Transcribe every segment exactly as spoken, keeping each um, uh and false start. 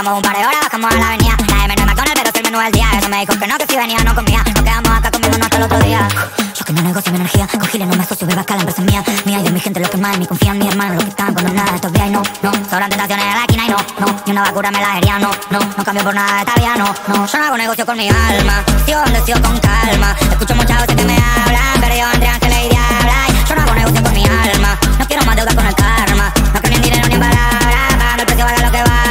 tengo un par de horas, bajamos a la avenida. La M no es McDonald's, pero es el menú del día. Eso me dijo que no, que si venía no comía. Nos quedamos acá comiendo hasta el otro día. Yo que no negocio mi energía, con giles no me asocio, beba acá la empresa es mía. Mía y de mi gente los que más en mí confían. Mi hermano los que están cuando nada estos días y no, no. Sobran tentaciones en la esquina y no, no. Ni una vacuna me la hería, no, no. No cambio por nada de esta vida, no, no. Yo no hago negocio con mi alma, sigo donde sigo con calma. Escucho muchas voces que me hablan, pero yo entre ángeles y diablas. Yo no hago negocio con mi alma, no quiero más deuda con el karma. No creo ni en dinero ni en palabras, pagando el precio valga lo que valga.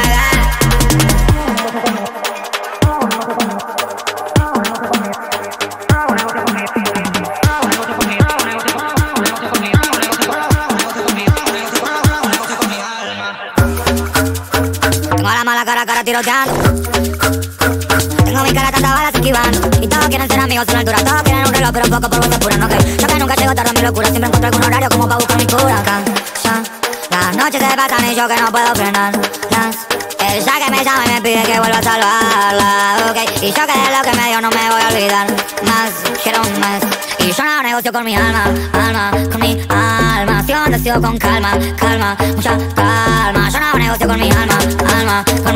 Tengo la mala cara, cara tiroteando. Tengo mi cara, tanta balas esquivando. Y todos quieren ser amigos sin altura. Todos quieren un reloj, pero poco por vuelta pura. No que yo que nunca llego tarde a mi locura. Siempre encuentro algún horario como pa' buscar mi cura. Cansa, las noches se pasan y yo que no puedo frenarlas. Ella que me llama y me pide que vuelva a salvarla, ok. Y yo que de lo que me dio no me voy a olvidar más, quiero más. Y yo no negocio con mi alma, alma, con mi alma. Sigo donde sigo con calma, calma, mucha calma. Yo no negocio con mi alma, alma, con